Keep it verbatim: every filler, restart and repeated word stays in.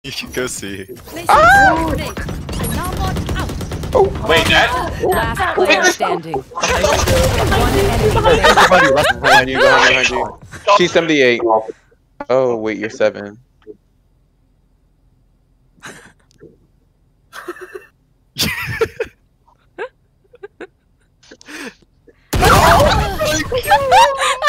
You can go see. Ah! Oh, wait, that? Last player standing. One enemy Behind you, left behind you, behind you. She's seventy-eight. Oh, wait, you're seven. Oh my god!